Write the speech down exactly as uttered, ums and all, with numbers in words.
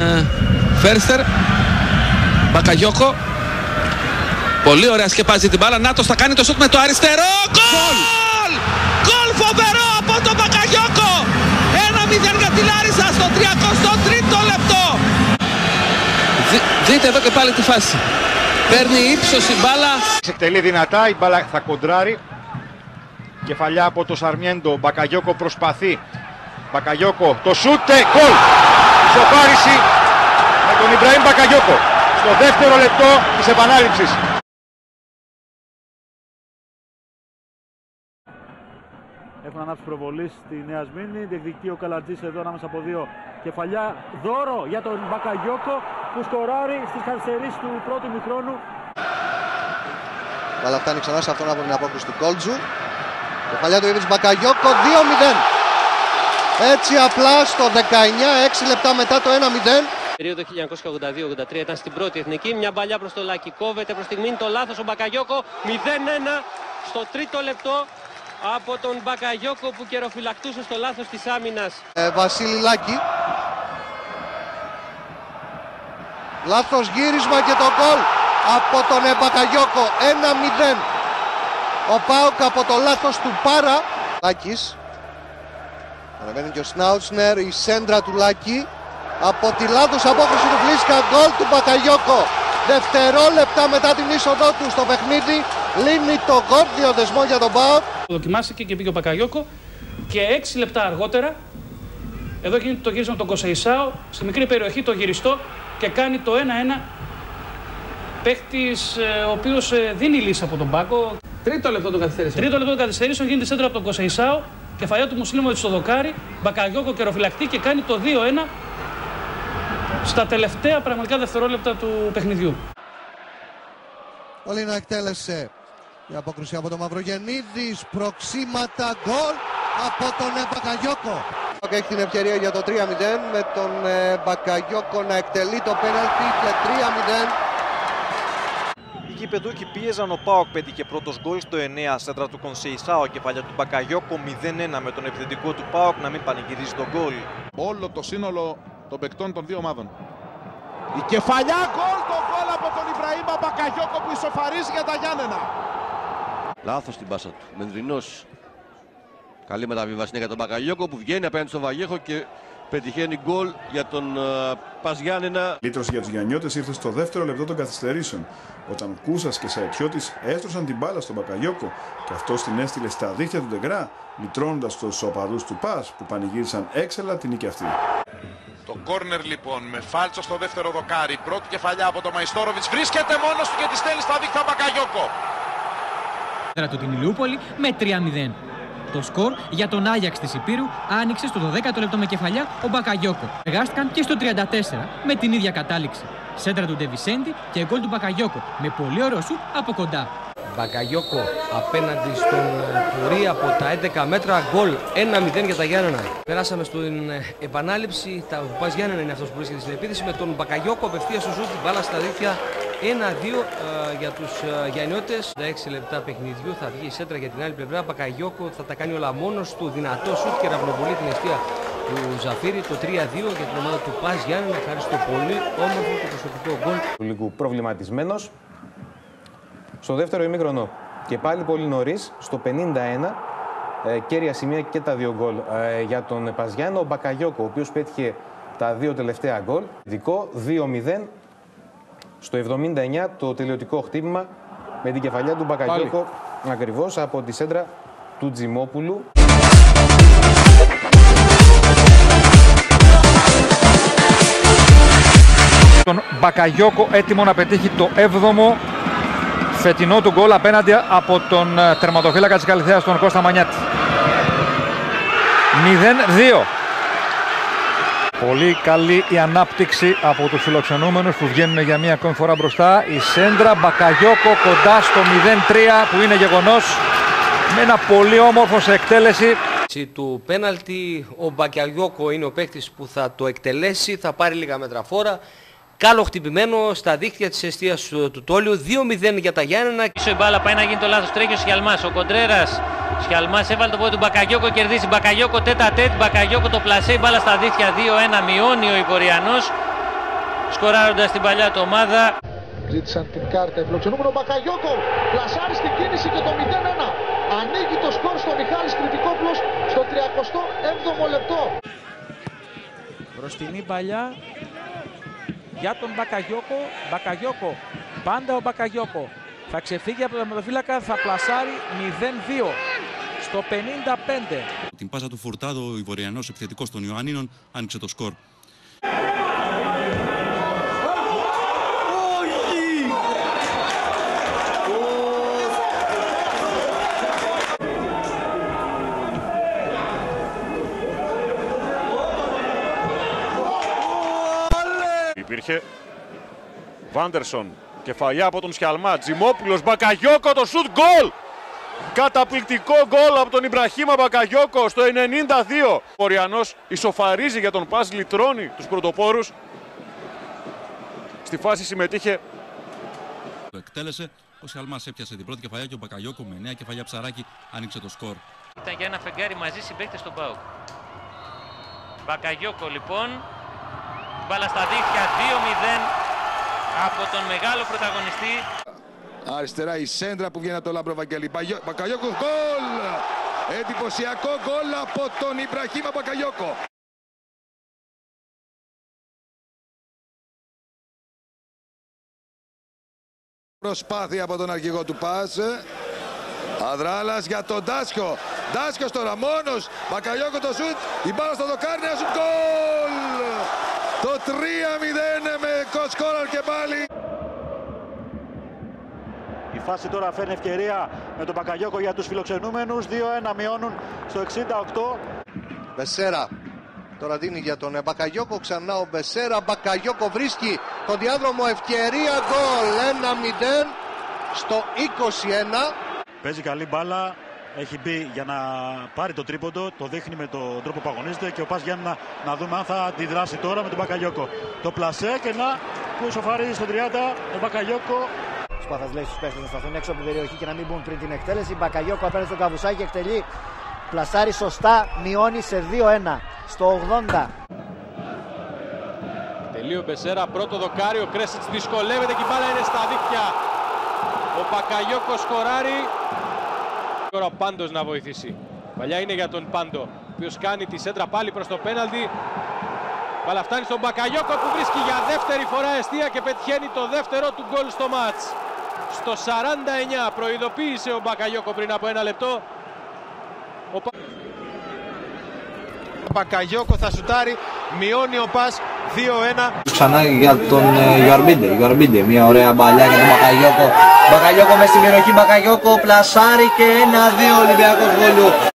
Ε, Φέρστερ, Μπακαγιόκο. Πολύ ωραία σκεπάζει την μπάλα. Νάτος θα κάνει το σούτ με το αριστερό. Γκολ! Γκολ φοβερό από τον Μπακαγιόκο. ένα μηδέν για τη Λάρισα στο τριακοστό τρίτο λεπτό. Δι, δείτε εδώ και πάλι τη φάση. Παίρνει ύψος η μπάλα. Εκτελεί δυνατά, η μπάλα θα κοντράρει. Κεφαλιά από το Σαρμιέντο. Μπακαγιόκο προσπαθεί. Μπακαγιόκο το σούτε. Γκολ! Ισοφάριση με τον Ιμπραήμ Μπακαγιόκο στο δεύτερο λεπτό της επανάληψης. Έχουν ανάψει προβολή στη Νέα Σμύρνη. Διεκδικεί ο Καλατζής εδώ ανάμεσα από δύο κεφαλιά. Δώρο για τον Μπακαγιόκο που σκοράρει στις καθυστερήσεις του πρώτου ημιχρόνου. Καλά, φτάνει ξανά σε αυτόν από την απόκριση του Κόλτζου. Κεφαλιά του Ιβιτς Μπακαγιόκο, δύο μηδέν. Έτσι απλά στο δεκαεννιά, έξι λεπτά μετά το ένα μηδέν. Περίοδο χίλια εννιακόσια ογδόντα δύο ογδόντα τρία ήταν στην πρώτη εθνική. Μια μπαλιά προς το Λάκη. Κόβεται προς στιγμή το λάθος ο Μπακαγιόκο. μηδέν ένα στο τρίτο λεπτό από τον Μπακαγιόκο που καιροφυλακτούσε στο λάθος της άμυνας. Ε, Βασίλη Λάκη. Λάθος γύρισμα και το γκολ από τον Μπακαγιόκο. ένα μηδέν. Ο ΠΑΟΚ από το λάθος του Πάρα. Λάκης. Ανεβαίνει και ο Σνάουτσνερ, η σέντρα του Λάκη. Από τη λάθος απόκριση του Βλίσκα, γκολ του Μπακαγιόκο. Δευτερόλεπτα μετά την είσοδό του στο παιχνίδι, λύνει το γόρδιο δεσμό για τον ΠΑΟΚ. Δοκιμάστηκε και πήγε ο Μπακαγιόκο και έξι λεπτά αργότερα, εδώ γίνεται το γύρισμα τον Κοσεϊσάο, στη μικρή περιοχή το γυριστό και κάνει το ένα ένα. Παίχτης ο οποίος δίνει λύση από τον Μπάκο. Τρίτο λεπτό των καθυστερήσεων. Τρίτο λεπτό των καθυστερήσεων γίνεται σέντρα από τον Κοσεϊσάο. Κεφαλιά του Μουσλίμοβιτς στο δοκάρι. Μπακαγιόκο καιροφυλακτεί και κάνει το δύο ένα στα τελευταία πραγματικά δευτερόλεπτα του παιχνιδιού. Ολίνα εκτέλεσε η απόκριση από τον Μαυρογεννίδης. Προξήματα γκολ από τον Μπακαγιόκο. Έχει την ευκαιρία για το τρία μηδέν με τον Μπακαγιόκο να εκτελεί το πέναλτι και τρία μηδέν. Οι γηπεδούκοι πίεζαν, ο ΠΑΟΚ πέτυχε πρώτος γκολ στο εννέα, σέντρα του Κονσεϊσάο, κεφαλιά του Μπακαγιόκο, μηδέν ένα με τον επιθετικό του ΠΑΟΚ να μην πανηγυρίζει τον γκολ. Όλο το σύνολο των παικτών των δύο ομάδων. Η κεφαλιά γκολ, το γκολ από τον Ιμπραήμ Μπακαγιόκο που ισοφαρίζει για τα Γιάννενα. Λάθος την πάσα του, Μενδρινός. Καλή μεταβιβασία για τον Μπακαγιόκο που βγαίνει απέναντι στον Βαγέχο και πετυχαίνει γκολ για τον uh, Πας Γιάννενα. Λύτρωση για τους Γιαννιώτες ήρθε στο δεύτερο λεπτό των καθυστερήσεων, όταν Κούσας και Σαϊτιώτης έστρωσαν την μπάλα στον Μπακαγιόκο και αυτός την έστειλε στα δίχτυα του Ντεγκρά, λυτρώνοντας τους οπαδούς του Πας που πανηγύρισαν έξελα την νίκη αυτή. Το κόρνερ λοιπόν με φάλτσο στο δεύτερο δοκάρι. Πρώτη κεφαλιά από τον Μαϊστόροβιτς. Βρίσκεται μόνος του και τη στέλνει στα δίχτυα Μπακαγιόκο. Του την Ηλιούπολη με τρία μηδέν. Το σκορ για τον Άγιαξ της Υπήρου άνοιξε στο δωδέκατο λεπτό με κεφαλιά ο Μπακαγιόκο. Εργάστηκαν και στο τριάντα τέσσερα με την ίδια κατάληξη. Σέντρα του Ντεβισέντη και γκολ του Μπακαγιόκο με πολύ ωραίο σουτ από κοντά. Μπακαγιόκο απέναντι στον Πουρί από τα έντεκα μέτρα, γκολ ένα μηδέn για τα Γιάννενα. Περάσαμε στην επανάληψη, τα Πας Γιάννενα είναι αυτός που βρίσκεται στην επίθεση με τον Μπακαγιόκο απευθείας στο σουτ, μπάλα στα δίχτυα. ένα δύο uh, για τους uh, Γιαννιώτες. Τα έξι λεπτά παιχνιδιού θα βγει η σέντρα για την άλλη πλευρά. Μπακαγιόκο θα τα κάνει όλα μόνος του. Δυνατό σουτ και ραυνοβολεί την αιστεία του Ζαφύρη. Το τρία δύο για την ομάδα του Πας Γιάννενα. Χάρη στο πολύ όμορφο και προσωπικό γκολ. Λίγο προβληματισμένος στο δεύτερο ημίχρονο. Και πάλι πολύ νωρίς στο πενήντα ένα. Ε, κέρια σημεία και τα δύο γκολ ε, για τον Πας Γιάννενα. Ο Μπακαγιόκο, ο οποίος πέτυχε τα δύο τελευταία γκολ. Δικό δύο μηδέν. Στο εβδομήντα εννιά το τελειωτικό χτύπημα με την κεφαλιά του Μπακαγιόκο ακριβώς από τη σέντρα του Τζιμόπουλου. Τον Μπακαγιόκο έτοιμο να πετύχει το έβδομο φετινό του γκολ απέναντι από τον τερματοφύλακα της Καλυθέας, τον Κώστα Μανιάτη. μηδέν δύο. Πολύ καλή η ανάπτυξη από τους φιλοξενούμενους που βγαίνουν για μία ακόμη φορά μπροστά. Η σέντρα Μπακαγιόκο κοντά στο μηδέν τρία που είναι γεγονός με ένα πολύ όμορφο σε εκτέλεση. Του πέναλτι ο Μπακαγιόκο είναι ο παίκτης που θα το εκτελέσει, θα πάρει λίγα μέτρα φόρα. Κάλο χτυπημένο στα δίχτυα της εστίας του Τόλιου, δύο μηδέν για τα Γιάννενα. Η μπάλα πάει να γίνει το λάθος, τρέχει ο Σιαλμάς, ο Κοντρέρας. Σιαλμάς έβαλε το πόδι του Μπακαγιόκο, κερδίζει Μπακαγιόκο τέτα τέτ, Μπακαγιόκο το πλασέ, μπάλα στα δίχτυα δύο ένα, μειώνει ο Ηπωριανός. σκοράροντας την παλιά του ομάδα. Ζήτησαν την κάρτα οι φιλοξενούμενο. Μπακαγιόκο πλασάρει στην κίνηση και το μηδέν ένα. Ανοίγει το σκορ στο Μιχάλης Κρητικόπουλος στο τριακοστό έβδομο λεπτό. Μπροστινή παλιά για τον Μπακαγιόκο. Μπακαγιόκο, πάντα ο Μπακαγιόκο. Θα ξεφύγει από τον τερματοφύλακα, θα πλασάρει μηδέν δύο στο πενήντα πέντε. Την πάσα του Φουρτάδο, ο Ivoriανός επιθετικός των Ιωαννίνων, άνοιξε το σκορ. Υπήρχε Βάντερσον, κεφαλιά από τον Σιαλμά, Τζιμόπουλος, Μπακαγιόκο, το σουτ, γκολ! Καταπληκτικό γκολ από τον Ιμπραχήμα Μπακαγιόκο στο ενενήντα δύο. Ο Ivoriανός ισοφαρίζει για τον πας, λυτρώνει τους πρωτοπόρους. Στη φάση συμμετείχε. Το εκτέλεσε, ο Σιαλμάς έπιασε την πρώτη κεφαλιά και ο Μπακαγιόκο με νέα κεφαλιά ψαράκι άνοιξε το σκορ. Ήταν για ένα φεγγάρι μαζί συμπαίκτες στον ΠΑΟΚ. Μπακαγιόκο λοιπόν. Μπάλα στα δίχτυα, δύο μηδέν από τον μεγάλο πρωταγωνιστή. Αριστερά η σέντρα που βγαίνει από το Λάμπρο Βαγγέλη. Μπακαγιόκο, γκολ! Εντυπωσιακό γκολ από τον Ιμπραχήμα Μπακαγιόκο. Προσπάθεια από τον αρχηγό του ΠΑΣ. Αδράλας για τον Ντάσιο. Ντάσιος τώρα μόνος. Μπακαγιόκο το σουτ. Η μπάλα στο δοκάρι, ένα σουτ, γκολ! Το τρία μηδέν με κοσκόραρ και πάλι. Η φάση τώρα φέρνει ευκαιρία με τον Μπακαγιόκο για τους φιλοξενούμενους. δύο ένα μειώνουν στο εξήντα οκτώ. Μπεσέρα τώρα δίνει για τον Μπακαγιόκο. Ξανά ο Μπεσέρα. Μπακαγιόκο βρίσκει τον διάδρομο, ευκαιρία, γκολ. ένα μηδέν στο είκοσι ένα. Παίζει καλή μπάλα. Έχει μπει για να πάρει το τρίποντο, το δείχνει με τον τρόπο που αγωνίζεται και ο Πας Γιάννη να, να δούμε αν θα αντιδράσει τώρα με τον Μπακαγιόκο. Το πλασέ και να που ισοφαρίζει στο τριάντα ο Μπακαγιόκο. Σπάθας λέει στους παίκτες να σταθούν έξω από την περιοχή και να μην μπουν πριν την εκτέλεση. Μπακαγιόκο απέναντι στον Καβουσάκη, εκτελεί, πλασάρει σωστά, μειώνει σε δύο ένα στο ογδόντα. Τελεί ο Μπεσέρα, πρώτο δοκάρι, ο Κρέσιτς δυσκολεύεται και η μπάλα είναι στα δίχτυα. Ο Μπακαγιόκο σκοράρει. Τώρα ο Πάντος να βοηθήσει. Παλιά είναι για τον Πάντο, ο οποίος κάνει τη σέντρα πάλι προς το πέναλτι. Μπάλα φτάνει στον Μπακαγιόκο που βρίσκει για δεύτερη φορά εστία και πετυχαίνει το δεύτερο του γκολ στο μάτς. Στο σαράντα εννιά προειδοποίησε ο Μπακαγιόκο πριν από ένα λεπτό. Ο Μπακαγιόκο θα σουτάρει, μειώνει ο Πας δύο ένα. Ξανά για τον Γιορμπίντε, Γιορμπίντε, μια ωραία μπαλιά για τον Μπακαγιόκο. Μπακαγιόκο μες στην περιοχή, Μπακαγιόκο πλασάρει και ένα δύο Ολυμπιακός γκολ.